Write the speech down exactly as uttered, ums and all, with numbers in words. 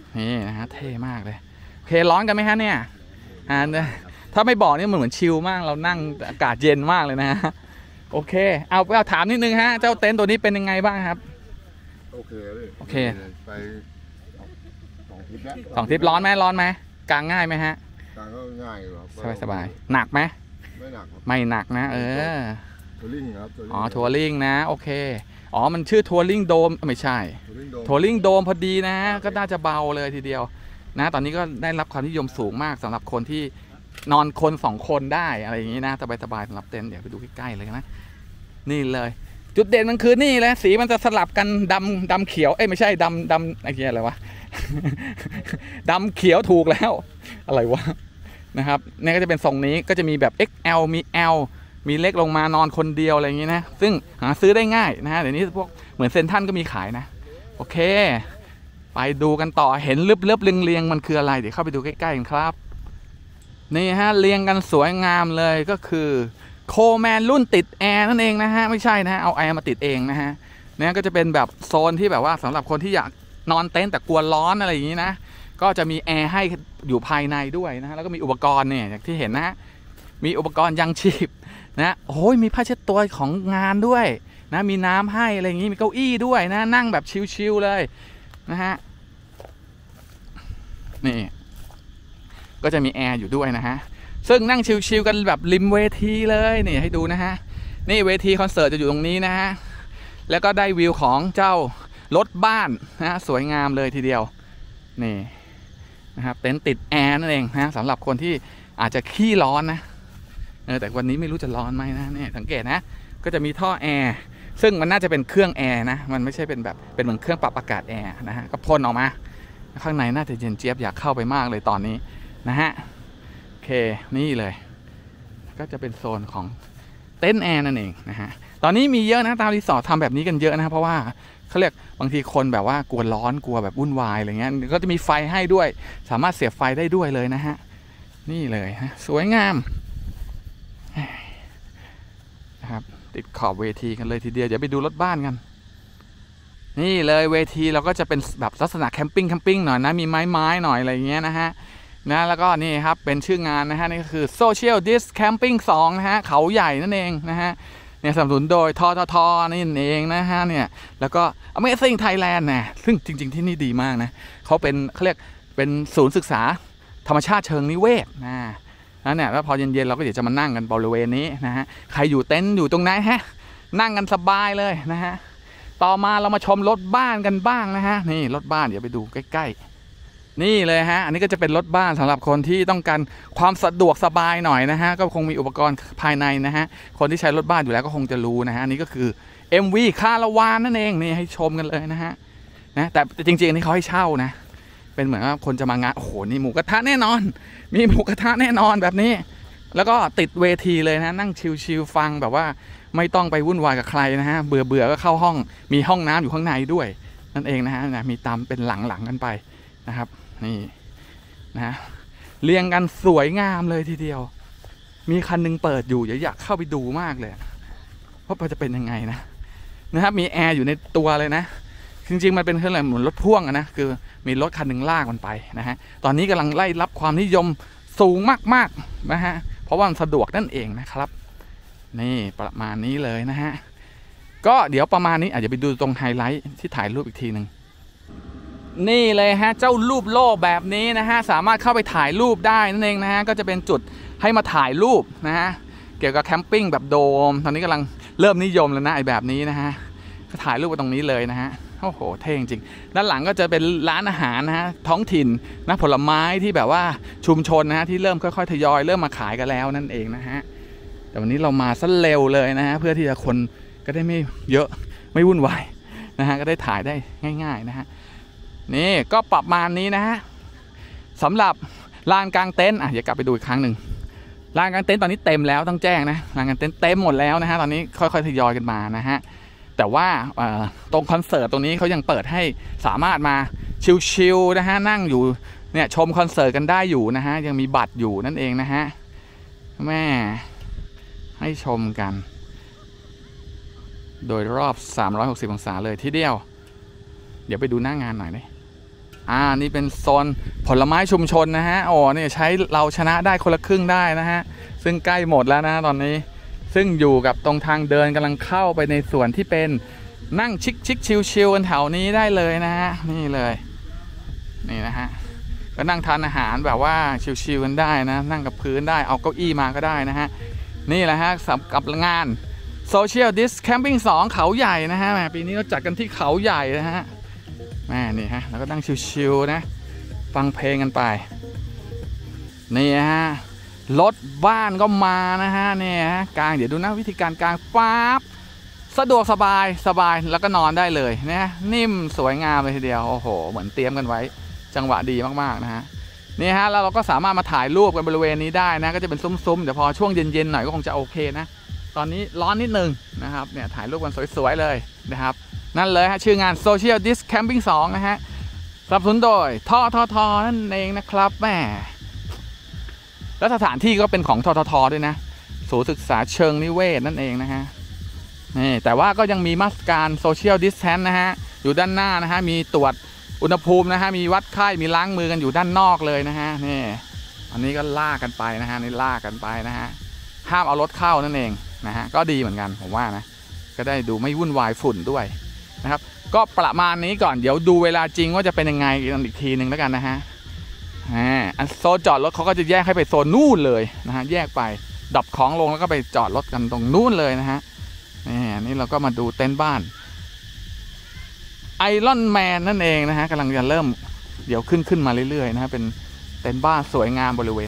นี่นะฮะเท่มากเลยโอเคร้อนกันไหมฮะเนี่ยอ่าถ้าไม่บอกนี่มันเหมือนชิลมากเรานั่งอากาศเย็นมากเลยนะฮะโอเคเอาเอาถามนิดนึงฮะเจ้าเต็นท์ตัวนี้เป็นยังไงบ้างครับโอเคเลยโอเคไปสองทริปแล้วสองทริปร้อนไหมร้อนไหมกางง่ายไหมฮะกางก็ง่ายครับสบายสบายหนักไหมไม่หนักไม่หนักนะเออทัวริงครับอ๋อทัวริงนะโอเคอ๋อมันชื่อทัวริงโดมไม่ใช่ทัวริงโดมพอดีนะก็น่าจะเบาเลยทีเดียวนะตอนนี้ก็ได้รับความนิยมสูงมากสำหรับคนที่นอนคนสองคนได้อะไรอย่างนี้นะสบายสบายสำหรับเต็นท์เดี๋ยวไปดูใกล้ๆเลยนะนี่เลยจุดเด่นมันคือนี่แหละสีมันจะสลับกันดำดำเขียวเอ้ยไม่ใช่ดำดำอะไรอะไรวะ ดำเขียวถูกแล้วอะไรวะนะครับนี่ก็จะเป็นทรงนี้ก็จะมีแบบ เอ็กซ์ แอล มี L มีเล็กลงมานอนคนเดียวอะไรอย่างนี้นะซึ่งหาซื้อได้ง่ายนะฮะเดี๋ยวนี้พวกเหมือนเซ็นทรัลก็มีขายนะโอเคไปดูกันต่อเห็นเลือบๆเรียงๆมันคืออะไรเดี๋ยวเข้าไปดูใกล้ๆกันครับนี่ฮะเรียงกันสวยงามเลยก็คือโคแมนรุ่นติดแอร์นั่นเองนะฮะไม่ใช่นะฮะเอาแอร์มาติดเองนะฮะเนี่ยก็จะเป็นแบบโซนที่แบบว่าสำหรับคนที่อยากนอนเต็นท์แต่กลัวร้อนอะไรอย่างนี้นะก็จะมีแอร์ให้อยู่ภายในด้วยนะฮะแล้วก็มีอุปกรณ์เนี่ยอย่างที่เห็นนะมีอุปกรณ์ยังชีพนะโอ้ยมีผ้าเช็ดตัวของงานด้วยนะมีน้ำให้อะไรอย่างนี้มีเก้าอี้ด้วยนะนั่งแบบชิลๆเลยนะฮะนี่ก็จะมีแอร์อยู่ด้วยนะฮะซึ่งนั่งชิลๆกันแบบริมเวทีเลยนี่ให้ดูนะฮะนี่เวทีคอนเสิร์ตจะอยู่ตรงนี้นะฮะแล้วก็ได้วิวของเจ้ารถบ้านนะสวยงามเลยทีเดียวนี่นะครับเต็นท์ติดแอร์นั่นเองนะสำหรับคนที่อาจจะขี้ร้อนนะเออแต่วันนี้ไม่รู้จะร้อนไหมนะเนี่ยสังเกตนะก็จะมีท่อแอร์ซึ่งมันน่าจะเป็นเครื่องแอร์นะมันไม่ใช่เป็นแบบเป็นเหมือนเครื่องปรับอากาศแอร์นะฮะก็พ่นออกมาข้างในน่าจะเย็นเจี๊ยบอยากเข้าไปมากเลยตอนนี้นะฮะโอเคนี่เลยก็จะเป็นโซนของเต็นท์แอร์นั่นเองนะฮะตอนนี้มีเยอะนะตามรีสอร์ททำแบบนี้กันเยอะนะเพราะว่าเขาเรียกบางทีคนแบบว่ากลัวร้อนกลัวแบบวุ่นวายอะไรเงี้ยก็จะมีไฟให้ด้วยสามารถเสียบไฟได้ด้วยเลยนะฮะนี่เลยฮะสวยงามนะครับติดขอบเวทีกันเลยทีเดียวเดี๋ยวไปดูรถบ้านกันนี่เลยเวทีเราก็จะเป็นแบบลักษณะแคมปิ้งแคมปิ้งหน่อยนะมีไม้ไม้หน่อยอะไรเงี้ยนะฮะนะแล้วก็นี่ครับเป็นชื่องานนะฮะนี่ก็คือ Social Disc Camping สองนะฮะเขาใหญ่นั่นเองนะฮะเนี่ยสนับสนุนโดยทททนี่เองนะฮะเนี่ยแล้วก็ Amazing Thailand นะซึ่งจริงๆที่นี่ดีมากนะเขาเป็นเขาเรียกเป็นศูนย์ศึกษาธรรมชาติเชิงนิเวศนะแล้วเนี่ยแล้วพอเย็นๆเราก็เดี๋ยวจะมานั่งกันบริเวณนี้นะฮะใครอยู่เต็นท์อยู่ตรงไหนฮะนั่งกันสบายเลยนะฮะต่อมาเรามาชมรถบ้านกันบ้างนะฮะนี่รถบ้านเดี๋ยวไปดูใกล้ๆนี่เลยฮะอันนี้ก็จะเป็นรถบ้านสำหรับคนที่ต้องการความสะดวกสบายหน่อยนะฮะก็คงมีอุปกรณ์ภายในนะฮะคนที่ใช้รถบ้านอยู่แล้วก็คงจะรู้นะฮะนี่ก็คือ เอ็ม วี คาราวานนั่นเองนี่ให้ชมกันเลยนะฮะนะแต่จริงๆนี่เขาให้เช่านะเป็นเหมือนว่าคนจะมางานโอ้โหนี่หมูกระทะแน่นอนมีหมูกระทะแน่นอนแบบนี้แล้วก็ติดเวทีเลยนะนั่งชิลๆฟังแบบว่าไม่ต้องไปวุ่นวายกับใครนะฮะเบื่อเบื่อก็เข้าห้องมีห้องน้ำอยู่ข้างในด้วยนั่นเองนะฮะมีตามเป็นหลังๆกันไปนะครับนี่นะเรียงกันสวยงามเลยทีเดียวมีคันนึงเปิดอยู่อยากเข้าไปดูมากเลยว่ามันจะเป็นยังไงนะนะครับมีแอร์อยู่ในตัวเลยนะจริงๆมันเป็นเครื่องอะไรเหมือนรถพ่วงนะคือมีรถคันหนึ่งลากมันไปนะฮะตอนนี้กำลังไล่รับความนิยมสูงมากๆนะฮะเพราะว่ามันสะดวกนั่นเองนะครับนี่ประมาณนี้เลยนะฮะก็เดี๋ยวประมาณนี้อาจจะไปดูตรงไฮไลท์ที่ถ่ายรูปอีกทีหนึ่งนี่เลยฮะเจ้ารูปโล่แบบนี้นะฮะสามารถเข้าไปถ่ายรูปได้นั่นเองนะฮะก็จะเป็นจุดให้มาถ่ายรูปนะฮะเกี่ยวกับแคมปิ้งแบบโดมตอนนี้กำลังเริ่มนิยมแล้วนะไอ้แบบนี้นะฮะก็ถ่ายรูปไปตรงนี้เลยนะฮะโอ้โหเท่จริงด้านหลังก็จะเป็นร้านอาหารนะฮะท้องถิ่นนะผลไม้ที่แบบว่าชุมชนนะฮะที่เริ่มค่อยๆทยอยเริ่มมาขายกันแล้วนั่นเองนะฮะแต่วันนี้เรามาซะเร็วเลยนะฮะเพื่อที่จะคนก็ได้ไม่เยอะไม่วุ่นวายนะฮะก็ได้ถ่ายได้ง่ายๆนะฮะนี่ก็ประมาณนี้นะฮะสำหรับลานกลางเต็นท์อ่ะเดี๋ยวกลับไปดูอีกครั้งหนึ่งลานกลางเต็นท์ตอนนี้เต็มแล้วต้องแจ้งนะลานกลางเต็นท์เต็มหมดแล้วนะฮะตอนนี้ค่อยๆทยอยกันมานะฮะแต่ว่าตรงคอนเสิร์ตตรงนี้เขายังเปิดให้สามารถมาชิลๆนะฮะนั่งอยู่เนี่ยชมคอนเสิร์ตกันได้อยู่นะฮะยังมีบัตรอยู่นั่นเองนะฮะแม่ให้ชมกันโดยรอบสามร้อยหกสิบองศาเลยทีเดียวเดี๋ยวไปดูหน้างานหน่อยนะอ่านี่เป็นโซนผลไม้ชุมชนนะฮะโอ้เนี่ยใช้เราชนะได้คนละครึ่งได้นะฮะซึ่งใกล้หมดแล้วนะตอนนี้ซึ่งอยู่กับตรงทางเดินกำลังเข้าไปในส่วนที่เป็นนั่งชิคชิคชิลชิลกันแถวนี้ได้เลยนะฮะนี่เลยนี่นะฮะก็นั่งทานอาหารแบบว่าชิลๆกันได้นะนั่งกับพื้นได้เอาเก้าอี้มาก็ได้นะฮะนี่แหละฮะสำหรับงาน Social Disc Camping สองเขาใหญ่นะฮะปีนี้เราจัดกันที่เขาใหญ่นะฮะแม่นี่ฮะแล้วก็นั่งชิลๆนะฟังเพลงกันไปนี่ฮะรถบ้านก็มานะฮะเนี่ยฮะกลางเดี๋ยวดูนะวิธีการกลางปั๊บสะดวกสบายสบายแล้วก็นอนได้เลยนะนิ่มสวยงามเลยทีเดียวโอ้โหเหมือนเตรียมกันไว้จังหวะดีมากๆนะฮะนี่ฮะแล้วเราก็สามารถมาถ่ายรูปกันบริเวณนี้ได้นะก็จะเป็นซุ้มๆเดี๋ยวพอช่วงเย็นๆหน่อยก็คงจะโอเคนะตอนนี้ร้อนนิดนึงนะครับเนี่ยถ่ายรูปกันสวยๆเลยนะครับนั่นเลยฮะชื่องาน Social Disc Camping สองนะฮะสนับสนุนโดยทททนั่นเองนะครับแม่แล้วสถานที่ก็เป็นของทททด้วยนะศูนย์ศึกษาเชิงนิเวศนั่นเองนะฮะนี่แต่ว่าก็ยังมีมาตรการ Social Distance นะฮะอยู่ด้านหน้านะฮะมีตรวจอุณหภูมินะฮะมีวัดไข้มีล้างมือกันอยู่ด้านนอกเลยนะฮะนี่อันนี้ก็ลากกันไปนะฮะนี่ลากกันไปนะฮะห้ามเอารถเข้านั่นเองนะฮะก็ดีเหมือนกันผมว่านะก็ได้ดูไม่วุ่นวายฝุ่นด้วยนะครับก็ประมาณนี้ก่อนเดี๋ยวดูเวลาจริงว่าจะเป็นยังไงอีกทีหนึ่งแล้วกันนะฮะอ่าโซนจอดรถเขาก็จะแยกให้ไปโซนนู่นเลยนะฮะแยกไปดับของลงแล้วก็ไปจอดรถกันตรงนู่นเลยนะฮะนี่นี่เราก็มาดูเต็นท์บ้านไอรอนแมนนั่นเองนะฮะกำลังจะเริ่มเดี๋ยวขึ้นขึ้นมาเรื่อยๆนะฮะเป็นเต็นท์บ้านสวยงามบริเว